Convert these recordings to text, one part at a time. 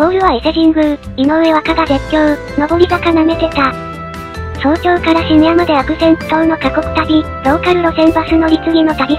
ゴールは伊勢神宮、井上和香が絶叫、上り坂舐めてた。早朝から深夜まで悪戦苦闘の過酷旅、ローカル路線バス乗り継ぎの旅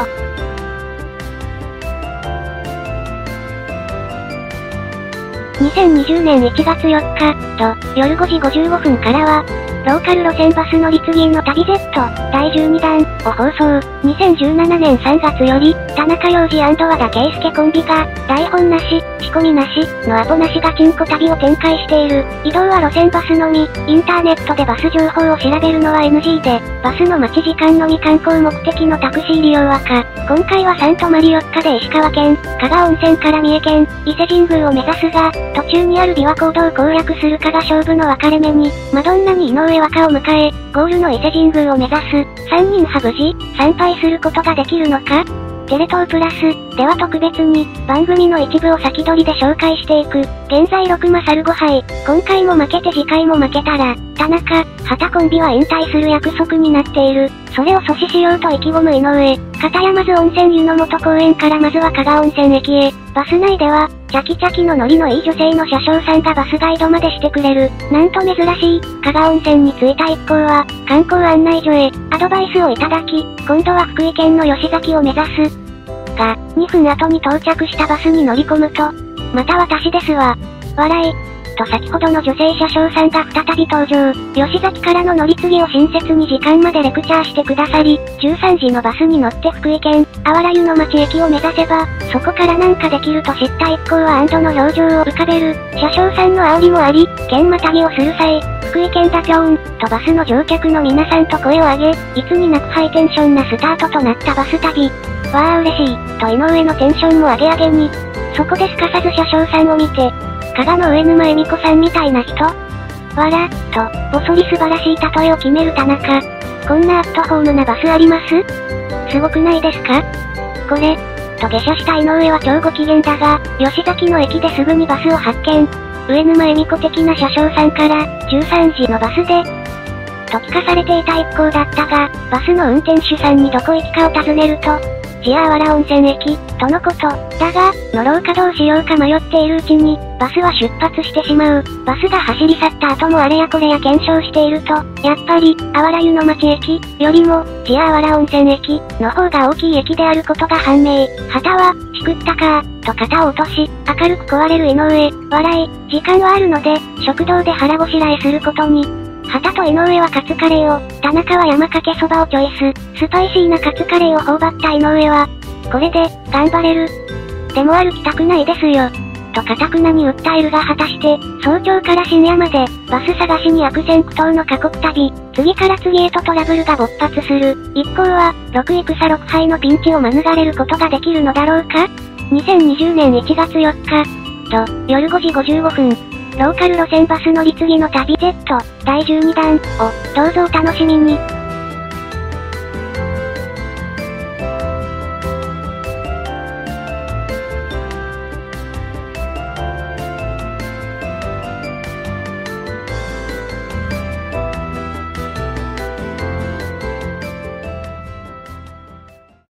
Z。2020年1月4日、と、夜5時55分からは、ローカル路線バス乗り継ぎの旅 Z、第12弾、を放送。2017年3月より、田中洋次&和田圭介コンビが、台本なし、仕込みなし、のアポなしガチンコ旅を展開している。移動は路線バスのみ、インターネットでバス情報を調べるのは NG で、バスの待ち時間のみ観光目的のタクシー利用は可。今回は3泊まり4日で石川県、加賀温泉から三重県、伊勢神宮を目指すが、途中にある琵琶湖をどう攻略するかが勝負の分かれ目に、マドンナに井上和香を迎え、ゴールの伊勢神宮を目指す、3人は無事、参拝することができるのか？テレ東プラス、では特別に、番組の一部を先取りで紹介していく。現在6マサル5敗。今回も負けて次回も負けたら、田中、畑コンビは引退する約束になっている。それを阻止しようと意気込む井上。片山津温泉湯の元公園からまずは加賀温泉駅へ。バス内では、チャキチャキのノリのいい女性の車掌さんがバスガイドまでしてくれる。なんと珍しい、加賀温泉に着いた一行は、観光案内所へ、アドバイスをいただき、今度は福井県の吉崎を目指す。が、2分後に到着したバスに乗り込むと、また私ですわ。笑い。と先ほどの女性車掌さんが再び登場。吉崎からの乗り継ぎを親切に時間までレクチャーしてくださり、13時のバスに乗って福井県、あわら湯の町駅を目指せば、そこからなんかできると知った一行は安堵の表情を浮かべる。車掌さんの煽りもあり、県またぎをする際、福井県だぴょーん、とバスの乗客の皆さんと声を上げ、いつになくハイテンションなスタートとなったバス旅。わあ嬉しい、と井上のテンションも上げ上げに。そこですかさず車掌さんを見て、加賀の上沼恵美子さんみたいな人わら、と、ぼそり素晴らしい例えを決める田中。こんなアットホームなバスあります？すごくないですか？これ、と下車した井上は超ご機嫌だが、吉崎の駅ですぐにバスを発見。上沼恵美子的な車掌さんから、13時のバスで、と聞かされていた一行だったが、バスの運転手さんにどこ行きかを尋ねると、あわら温泉駅、とのこと。だが、乗ろうかどうしようか迷っているうちに、バスは出発してしまう。バスが走り去った後もあれやこれや検証していると、やっぱり、あわら湯の町駅、よりも、あわら温泉駅、の方が大きい駅であることが判明。旗は、しくったかと肩を落とし、明るく壊れる井上、笑い、時間はあるので、食堂で腹ごしらえすることに。畑と井上はカツカレーを、田中は山かけそばをチョイス。スパイシーなカツカレーを頬張った井上は、これで、頑張れる。でも歩きたくないですよ。と堅くなに訴えるが果たして、早朝から深夜まで、バス探しに悪戦苦闘の過酷旅。次から次へとトラブルが勃発する。一行は、6戦6敗のピンチを免れることができるのだろうか？ 2020 年1月4日。と、夜5時55分。ローカル路線バス乗り継ぎの旅 Z、第12弾、を、どうぞお楽しみに。